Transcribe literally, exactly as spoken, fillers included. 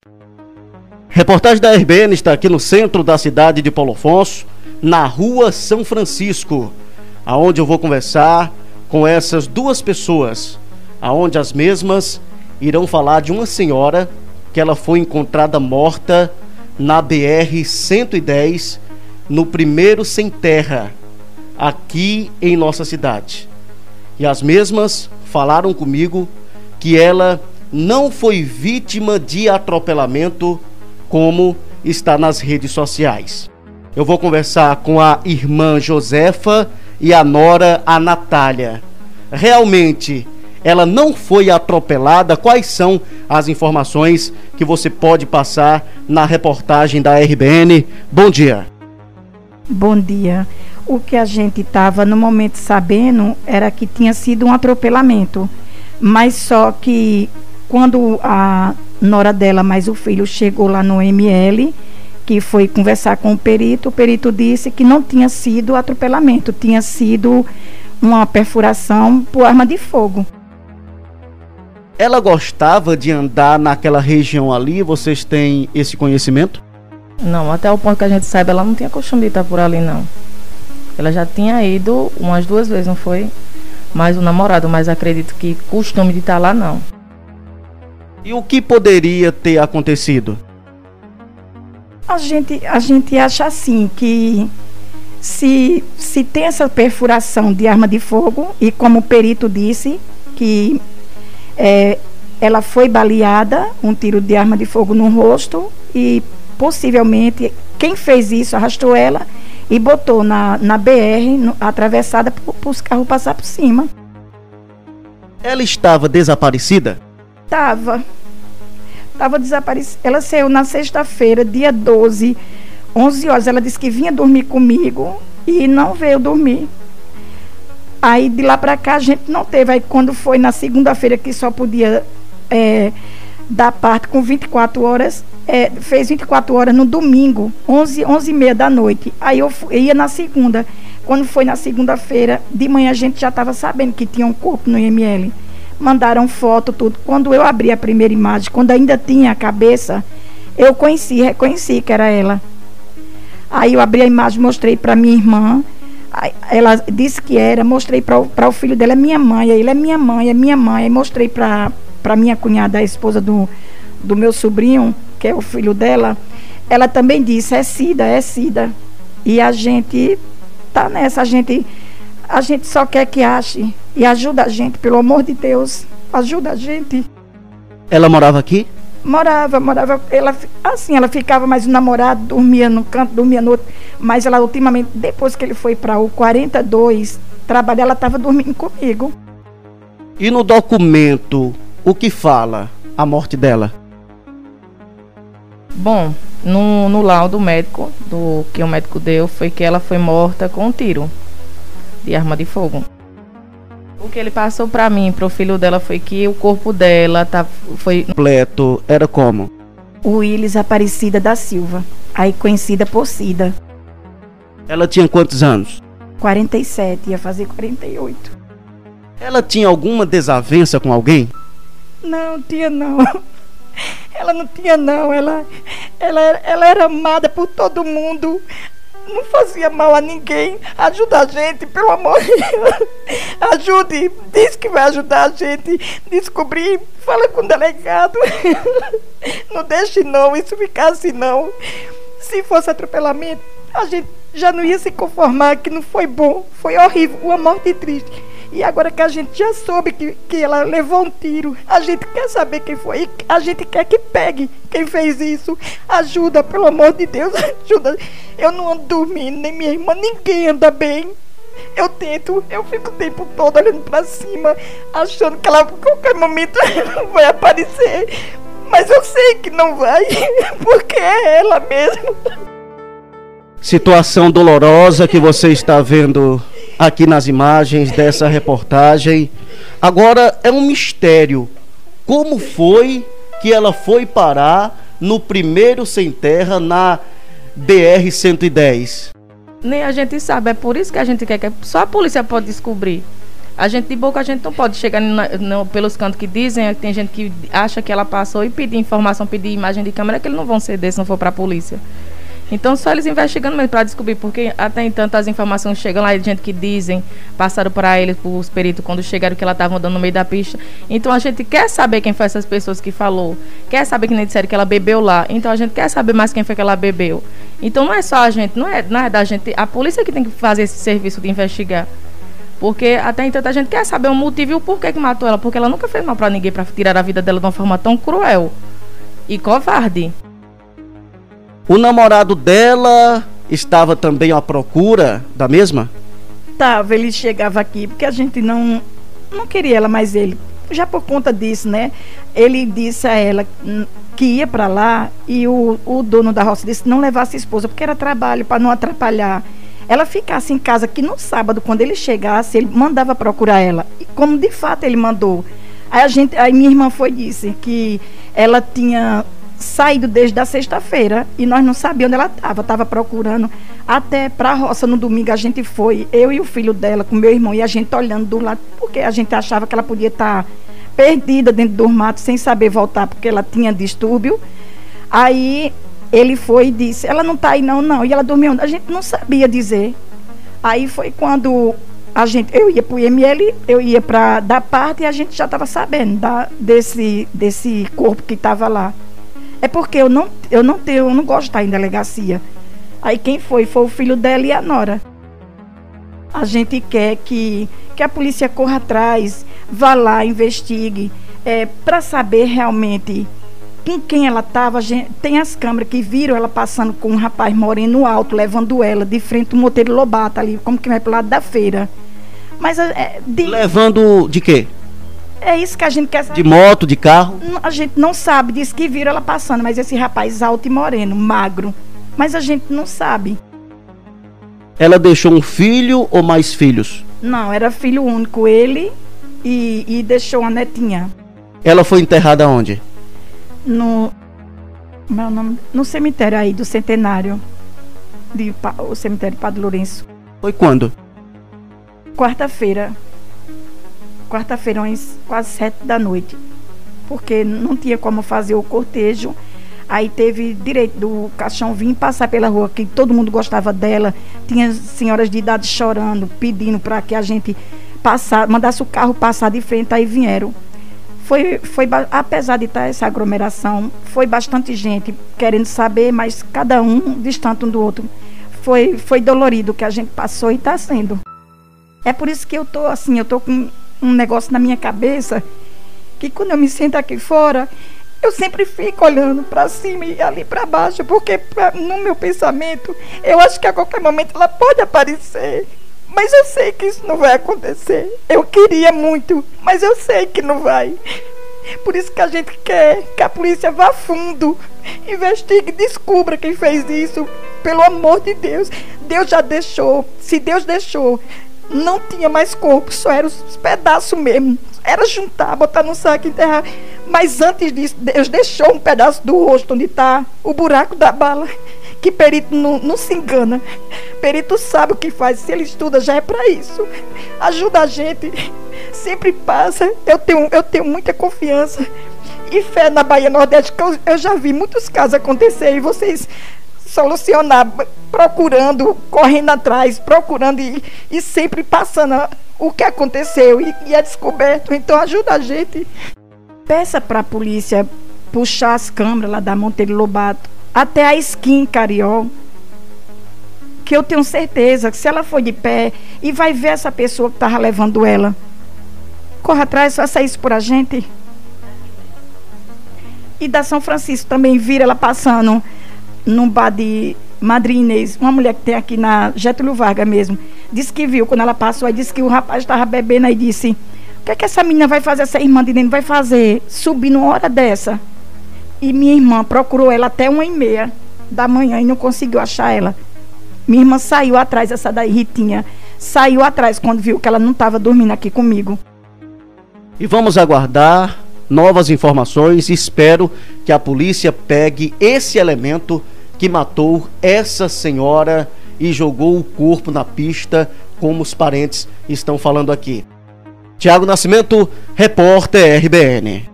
Reportagem da R B N está aqui no centro da cidade de Paulo Afonso, na rua São Francisco, aonde eu vou conversar com essas duas pessoas, aonde as mesmas irão falar de uma senhora que ela foi encontrada morta na B R cento e dez, no primeiro sem terra, aqui em nossa cidade. E as mesmas falaram comigo que ela não foi vítima de atropelamento, como está nas redes sociais. Eu vou conversar com a irmã Josefa e a nora, a Natália. Realmente, ela não foi atropelada? Quais são as informações que você pode passar na reportagem da R B N? Bom dia. Bom dia. O que a gente estava no momento sabendo era que tinha sido um atropelamento, mas só que quando a nora dela mais o filho chegou lá no M L, que foi conversar com o perito, o perito disse que não tinha sido atropelamento, tinha sido uma perfuração por arma de fogo. Ela gostava de andar naquela região ali? Vocês têm esse conhecimento? Não, até o ponto que a gente saiba, ela não tinha costume de estar por ali, não. Ela já tinha ido umas duas vezes, não foi? Mais o namorado, mas acredito que costume de estar lá, não. E o que poderia ter acontecido? A gente, a gente acha assim, que se, se tem essa perfuração de arma de fogo, e como o perito disse, que é, ela foi baleada, um tiro de arma de fogo no rosto, e possivelmente quem fez isso arrastou ela e botou na, na B R, no, atravessada, para os carros passar por cima. Ela estava desaparecida? Estava. Estava desaparecida. Ela saiu na sexta-feira, dia doze, onze horas. Ela disse que vinha dormir comigo e não veio dormir. Aí de lá para cá a gente não teve. Aí quando foi na segunda-feira, que só podia é, dar parte com vinte e quatro horas, é, fez vinte e quatro horas no domingo, onze, onze e meia da noite. Aí eu, fui, eu ia na segunda. Quando foi na segunda-feira, de manhã a gente já estava sabendo que tinha um corpo no I M L. Mandaram foto, tudo. Quando eu abri a primeira imagem, quando ainda tinha a cabeça, eu conheci, reconheci que era ela. Aí eu abri a imagem, mostrei para minha irmã. Ela disse que era, mostrei para o filho dela, é minha mãe. Ele é minha mãe, é minha mãe. Aí mostrei para para minha cunhada, a esposa do, do meu sobrinho, que é o filho dela. Ela também disse, é Cida, é Cida. E a gente tá nessa, a gente, a gente só quer que ache. E ajuda a gente, pelo amor de Deus, ajuda a gente. Ela morava aqui? Morava, morava, ela, assim, ela ficava, mas o namorado dormia no canto, dormia no outro, mas ela ultimamente, depois que ele foi para o quarenta e dois, trabalhar, ela estava dormindo comigo. E no documento, o que fala a morte dela? Bom, no, no laudo médico, do que o médico deu, foi que ela foi morta com um tiro de arma de fogo. O que ele passou para mim, para o filho dela, foi que o corpo dela tá, foi... Completo era como? Willis Aparecida da Silva, aí conhecida por Cida. Ela tinha quantos anos? quarenta e sete, ia fazer quarenta e oito. Ela tinha alguma desavença com alguém? Não, tinha não. Ela não tinha não, ela, ela, ela era amada por todo mundo. Não fazia mal a ninguém. Ajuda a gente, pelo amor de Deus. Ajude, diz que vai ajudar a gente descobrir. Fala com o delegado. Não deixe não, isso ficar assim não. Se fosse atropelamento, a gente já não ia se conformar, que não foi bom. Foi horrível, uma morte triste. E agora que a gente já soube que, que ela levou um tiro, a gente quer saber quem foi. E a gente quer que pegue quem fez isso. Ajuda, pelo amor de Deus, ajuda. Eu não ando dormindo, nem minha irmã, ninguém anda bem. Eu tento, eu fico o tempo todo olhando pra cima, achando que ela a qualquer momento vai aparecer. Mas eu sei que não vai, porque é ela mesmo. Situação dolorosa que você está vendo aqui nas imagens dessa reportagem. Agora é um mistério. Como foi que ela foi parar no primeiro sem terra na B R cento e dez? Nem a gente sabe, é por isso que a gente quer que só a polícia pode descobrir. A gente de boca, a gente não pode chegar na, no, pelos cantos que dizem, tem gente que acha que ela passou e pedir informação, pedir imagem de câmera, que eles não vão ceder se não for para a polícia. Então, só eles investigando mesmo para descobrir, porque até então as informações chegam lá, de gente que dizem, passaram para eles, para os peritos, quando chegaram que ela estava andando no meio da pista. Então, a gente quer saber quem foi essas pessoas que falou, quer saber que nem disseram que ela bebeu lá, então a gente quer saber mais quem foi que ela bebeu. Então, não é só a gente, não é, não é da gente, a polícia que tem que fazer esse serviço de investigar. Porque até então a gente quer saber o motivo e o porquê que matou ela, porque ela nunca fez mal para ninguém para tirar a vida dela de uma forma tão cruel e covarde. O namorado dela estava também à procura da mesma? Tava, ele chegava aqui, porque a gente não, não queria ela, mais ele. Já por conta disso, né? Ele disse a ela que ia para lá e o, o dono da roça disse que não levasse a esposa, porque era trabalho, para não atrapalhar. Ela ficasse em casa, que no sábado, quando ele chegasse, ele mandava procurar ela. E como de fato ele mandou. Aí, a gente, aí minha irmã foi e disse que ela tinha saído desde a sexta-feira e nós não sabíamos onde ela estava, estava procurando até para a roça. No domingo a gente foi, eu e o filho dela com meu irmão, e a gente olhando do lado, porque a gente achava que ela podia estar perdida dentro do mato sem saber voltar, porque ela tinha distúrbio. Aí ele foi e disse, ela não está aí não, não, e ela dormiu, a gente não sabia dizer. Aí foi quando a gente, eu ia para o I M L, eu ia para da parte, e a gente já estava sabendo da, desse, desse corpo que estava lá. É porque eu não, eu não tenho, eu não gosto de estar em delegacia. Aí quem foi? Foi o filho dela e a nora. A gente quer que, que a polícia corra atrás, vá lá, investigue, é, para saber realmente com quem ela estava. Tem as câmeras que viram ela passando com um rapaz moreno alto, levando ela de frente ao Monteiro Lobato ali, como que vai pro lado da feira. Mas é, de... Levando de quê? É isso que a gente quer saber. De moto, de carro? A gente não sabe, diz que viram ela passando, mas esse rapaz alto e moreno, magro. Mas a gente não sabe. Ela deixou um filho ou mais filhos? Não, era filho único, ele, e, e deixou uma netinha. Ela foi enterrada onde? No, meu nome, no cemitério aí do Centenário, de, o cemitério de Padre Lourenço. Foi quando? Quarta-feira. Quarta-feira, quase sete da noite, porque não tinha como fazer o cortejo. Aí teve direito do caixão vir passar pela rua, que todo mundo gostava dela. Tinha senhoras de idade chorando, pedindo para que a gente passar, mandasse o carro passar de frente. Aí vieram. Foi, foi, apesar de estar essa aglomeração, foi bastante gente querendo saber, mas cada um distante um do outro. Foi, foi dolorido o que a gente passou e está sendo. É por isso que eu tô assim, eu tô com um negócio na minha cabeça, que quando eu me sento aqui fora, eu sempre fico olhando para cima e ali para baixo, porque pra, no meu pensamento, eu acho que a qualquer momento ela pode aparecer, mas eu sei que isso não vai acontecer. Eu queria muito, mas eu sei que não vai. Por isso que a gente quer que a polícia vá a fundo, investigue, descubra quem fez isso, pelo amor de Deus. Deus já deixou, se Deus deixou, não tinha mais corpo, só eram os pedaços mesmo. Era juntar, botar no saco e enterrar. Mas antes disso, Deus deixou um pedaço do rosto onde está o buraco da bala. Que perito não, não se engana. Perito sabe o que faz. Se ele estuda, já é para isso. Ajuda a gente. Sempre passa. Eu tenho, eu tenho muita confiança e fé na Bahia Nordeste, que eu, eu já vi muitos casos acontecer e vocês solucionar, procurando, correndo atrás, procurando e, e sempre passando o que aconteceu e, e é descoberto. Então ajuda a gente. Peça para a polícia puxar as câmeras lá da Monteiro Lobato até a esquina Cariol, que eu tenho certeza que se ela for de pé e vai ver essa pessoa que estava levando ela, corra atrás, faça isso por a gente. E da São Francisco também vira ela passando num bar de Madre Inês, uma mulher que tem aqui na Getúlio Vargas mesmo, disse que viu quando ela passou, aí disse que o rapaz estava bebendo, aí disse: o que é que essa menina vai fazer, essa irmã de dentro vai fazer, subir numa hora dessa? E minha irmã procurou ela até uma e meia da manhã e não conseguiu achar ela. Minha irmã saiu atrás, essa daí, Ritinha, saiu atrás quando viu que ela não estava dormindo aqui comigo. E vamos aguardar novas informações. Espero que a polícia pegue esse elemento que matou essa senhora e jogou o corpo na pista, como os parentes estão falando aqui. Tiago Nascimento, repórter R B N.